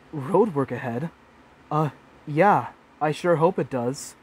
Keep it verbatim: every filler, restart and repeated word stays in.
Road work ahead? Uh, yeah, I sure hope it does.